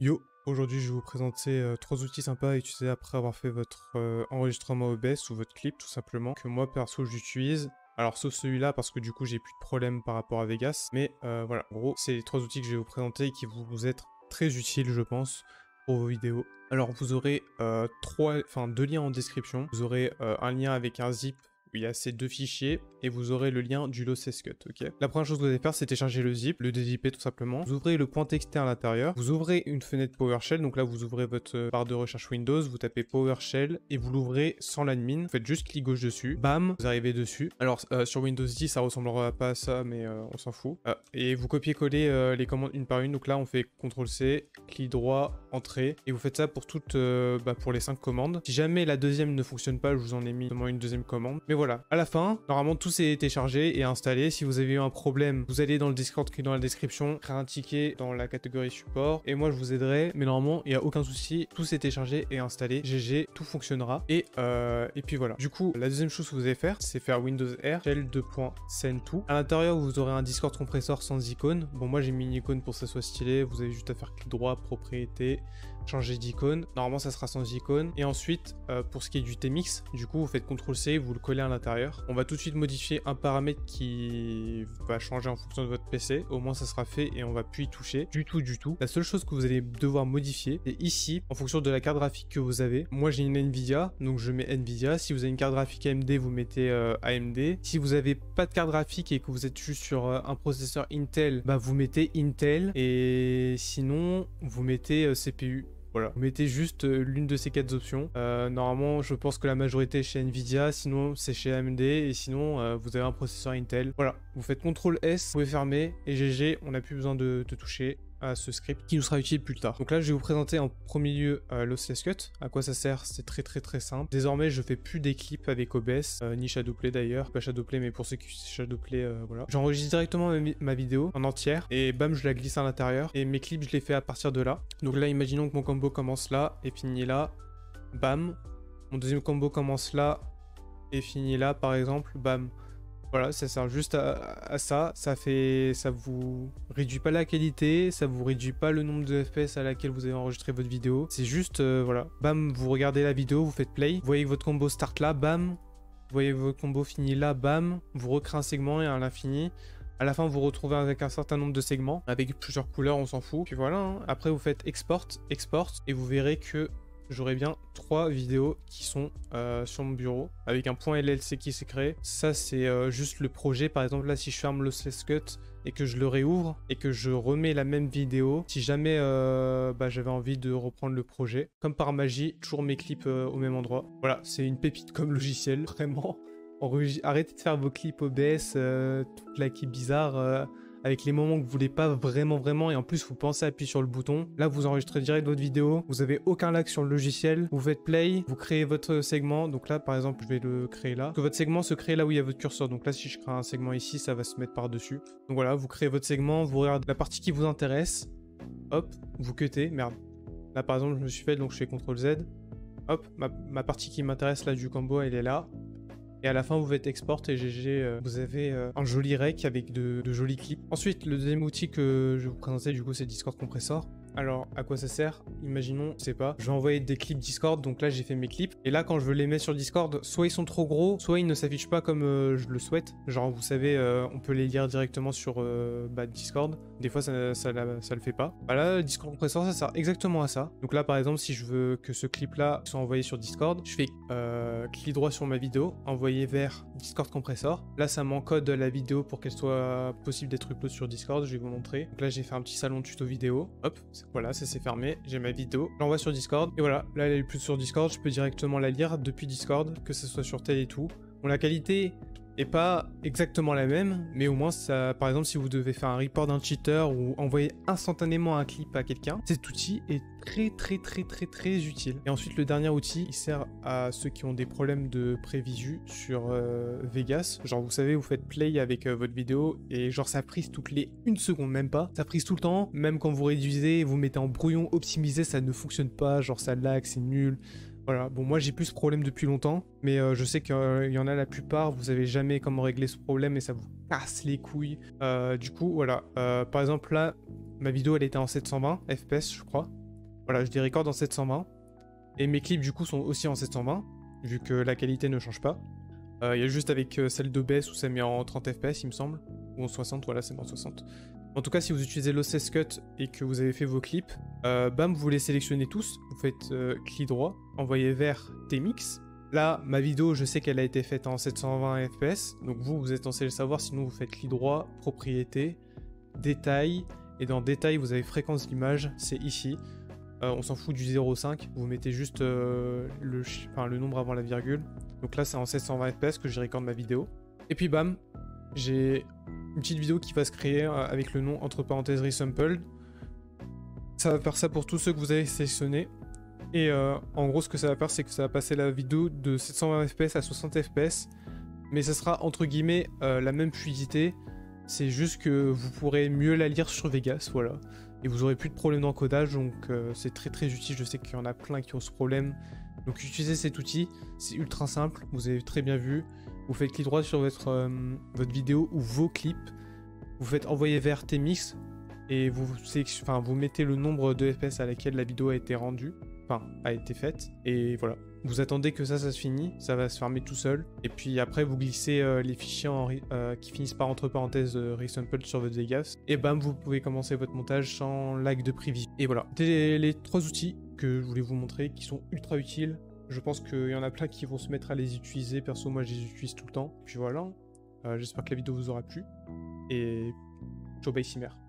Yo, aujourd'hui je vais vous présenter 3 outils sympas à utiliser après avoir fait votre enregistrement OBS ou votre clip tout simplement, que moi perso j'utilise. Alors sauf celui-là parce que du coup j'ai plus de problème par rapport à Vegas, mais voilà, en gros c'est les 3 outils que je vais vous présenter et qui vont vous être très utiles je pense pour vos vidéos. Alors vous aurez 2 liens en description, vous aurez un lien avec un zip où il y a ces 2 fichiers, et vous aurez le lien du Lossless Cut, ok. La première chose que vous allez faire, c'est télécharger le zip, le dézipper tout simplement. Vous ouvrez le point TXT à l'intérieur, vous ouvrez une fenêtre PowerShell, donc là vous ouvrez votre barre de recherche Windows, vous tapez PowerShell, et vous l'ouvrez sans l'admin, vous faites juste clic gauche dessus, bam, vous arrivez dessus. Alors sur Windows 10, ça ressemblera pas à ça, mais on s'en fout. Et vous copiez-coller les commandes une par une, donc là on fait CTRL-C, clic droit, entrée, et vous faites ça pour toutes, pour les 5 commandes. Si jamais la deuxième ne fonctionne pas, je vous en ai mis seulement une deuxième commande, mais voilà, à la fin, normalement tout s'est téléchargé et installé. Si vous avez eu un problème, vous allez dans le Discord qui est dans la description, créer un ticket dans la catégorie support et moi je vous aiderai, mais normalement il n'y a aucun souci, tout s'est téléchargé et installé, GG, tout fonctionnera et puis voilà. Du coup, la deuxième chose que vous allez faire, c'est faire Windows R, shell 2.send-to. À l'intérieur, vous aurez un Discord compressor sans icône. Bon, moi j'ai mis une icône pour que ça soit stylé, vous avez juste à faire clic droit, propriété, changer d'icône. Normalement ça sera sans icône. Et ensuite, pour ce qui est du tmix, du coup vous faites CTRL-C, vous le collez à l'intérieur. On va tout de suite modifier un paramètre qui va changer en fonction de votre PC. Au moins ça sera fait et on va plus y toucher du tout. La seule chose que vous allez devoir modifier, c'est ici, en fonction de la carte graphique que vous avez. Moi j'ai une Nvidia, donc je mets Nvidia. Si vous avez une carte graphique AMD, vous mettez AMD. Si vous n'avez pas de carte graphique et que vous êtes juste sur un processeur Intel, bah vous mettez Intel. Et sinon, vous mettez CPU. Voilà, vous mettez juste l'une de ces 4 options. Normalement, je pense que la majorité est chez Nvidia, sinon c'est chez AMD, et sinon vous avez un processeur Intel. Voilà, vous faites CTRL-S, vous pouvez fermer, et GG, on n'a plus besoin de toucher à ce script qui nous sera utile plus tard. Donc là, je vais vous présenter en premier lieu Lossless Cut. À quoi ça sert? C'est très simple. Désormais, je fais plus des clips avec OBS, ni Shadowplay d'ailleurs. Pas Shadowplay, mais pour ceux qui utilisent Shadowplay, voilà. J'enregistre directement ma vidéo en entière, et bam, je la glisse à l'intérieur. Et mes clips, je les fais à partir de là. Donc là, imaginons que mon combo commence là, et finit là. Bam. Mon deuxième combo commence là, et finit là, par exemple. Bam. Voilà, ça sert juste à ça. Ça vous réduit pas la qualité, ça vous réduit pas le nombre de FPS à laquelle vous avez enregistré votre vidéo. C'est juste, voilà, bam, vous regardez la vidéo, vous faites play, vous voyez que votre combo start là, bam, vous voyez que votre combo finit là, bam, vous recréez un segment et à l'infini. À la fin, vous retrouvez avec un certain nombre de segments, avec plusieurs couleurs, on s'en fout. Puis voilà, hein. Après vous faites export, et vous verrez que j'aurai bien 3 vidéos qui sont sur mon bureau avec un point LLC qui s'est créé. Ça c'est juste le projet. Par exemple là, si je ferme Lossless Cut et que je le réouvre et que je remets la même vidéo, si jamais j'avais envie de reprendre le projet, comme par magie, toujours mes clips au même endroit. Voilà, c'est une pépite comme logiciel, vraiment. Arrêtez de faire vos clips OBS tout claqués bizarre avec les moments que vous voulez pas vraiment, et en plus vous pensez à appuyer sur le bouton. Là vous enregistrez direct votre vidéo, vous avez aucun lag sur le logiciel, vous faites play, vous créez votre segment. Donc là par exemple je vais le créer là, que votre segment se crée là où il y a votre curseur. Donc là si je crée un segment ici, ça va se mettre par dessus. Donc voilà, vous créez votre segment, vous regardez la partie qui vous intéresse, hop, vous cuttez, merde. Là par exemple je me suis fait, donc je fais CTRL Z, hop, ma partie qui m'intéresse là du combo elle est là. Et à la fin, vous faites export et GG, vous avez un joli rec avec de jolis clips. Ensuite, le deuxième outil que je vais vous présenter, du coup, c'est Discord Compressor. Alors, à quoi ça sert? Imaginons, je sais pas, je vais envoyer des clips Discord, donc là j'ai fait mes clips. Et là, quand je veux les mettre sur Discord, soit ils sont trop gros, soit ils ne s'affichent pas comme je le souhaite. Genre, vous savez, on peut les lire directement sur Discord. Des fois, ça le fait pas. Bah là, Discord Compressor, ça sert exactement à ça. Donc là, par exemple, si je veux que ce clip-là soit envoyé sur Discord, je fais clic droit sur ma vidéo, envoyer vers Discord Compressor. Là, ça m'encode la vidéo pour qu'elle soit possible d'être upload sur Discord. Je vais vous montrer. Donc là, j'ai fait un petit salon tuto vidéo. Hop. Voilà, ça c'est fermé, j'ai ma vidéo, j'envoie sur Discord, et voilà, là elle est plus sur Discord, je peux directement la lire depuis Discord, que ce soit sur tel et tout. Bon, la qualité est pas exactement la même, mais au moins ça, par exemple si vous devez faire un report d'un cheater ou envoyer instantanément un clip à quelqu'un, cet outil est très utile. Et ensuite le dernier outil, il sert à ceux qui ont des problèmes de prévisu sur Vegas. Genre vous savez, vous faites play avec votre vidéo et genre ça prise toutes les 1 seconde, même pas. Ça prise tout le temps, même quand vous réduisez, vous mettez en brouillon optimisé, ça ne fonctionne pas, genre ça lag, c'est nul. Voilà, bon moi j'ai plus ce problème depuis longtemps, mais je sais qu'il y en a la plupart, vous savez jamais comment régler ce problème et ça vous casse les couilles. Du coup voilà, par exemple là, ma vidéo elle était en 720 FPS je crois, Voilà, je les recorde en 720. Et mes clips, du coup, sont aussi en 720, vu que la qualité ne change pas. Il y a juste avec celle d'OBS où ça met en 30 fps, il me semble. Ou en 60, voilà, c'est en 60. En tout cas, si vous utilisez l'Osses Cut et que vous avez fait vos clips, bam, vous les sélectionnez tous. Vous faites clic droit, envoyez vers Tmix. Là, ma vidéo, je sais qu'elle a été faite en 720 fps. Donc vous êtes censé le savoir, sinon vous faites clic droit, propriété, détail. Et dans détail, vous avez fréquence d'image, c'est ici. On s'en fout du 0,5, vous mettez juste le nombre avant la virgule. Donc là c'est en 720 fps que je recorde ma vidéo. Et puis bam, j'ai une petite vidéo qui va se créer avec le nom entre parenthèses Resampled. Ça va faire ça pour tous ceux que vous avez sélectionnés. Et en gros ce que ça va faire c'est que ça va passer la vidéo de 720 fps à 60 fps. Mais ça sera entre guillemets la même fluidité. C'est juste que vous pourrez mieux la lire sur Vegas, voilà. Et vous aurez plus de problème d'encodage, donc c'est très très utile. Je sais qu'il y en a plein qui ont ce problème. Donc utilisez cet outil, c'est ultra simple, vous avez très bien vu. Vous faites clic droit sur votre vidéo ou vos clips. Vous faites envoyer vers Tmix et vous mettez le nombre de FPS à laquelle la vidéo a été rendue, a été faite. Et voilà. Vous attendez que ça se finisse, ça va se fermer tout seul. Et puis après, vous glissez les fichiers qui finissent par entre parenthèses Resampled sur votre Vegas. Et bam, vous pouvez commencer votre montage sans lag de preview. Et voilà, c'était les 3 outils que je voulais vous montrer qui sont ultra utiles. Je pense qu'il y en a plein qui vont se mettre à les utiliser. Perso, moi, je les utilise tout le temps. Puis voilà, j'espère que la vidéo vous aura plu. Et ciao, bye, Cimer.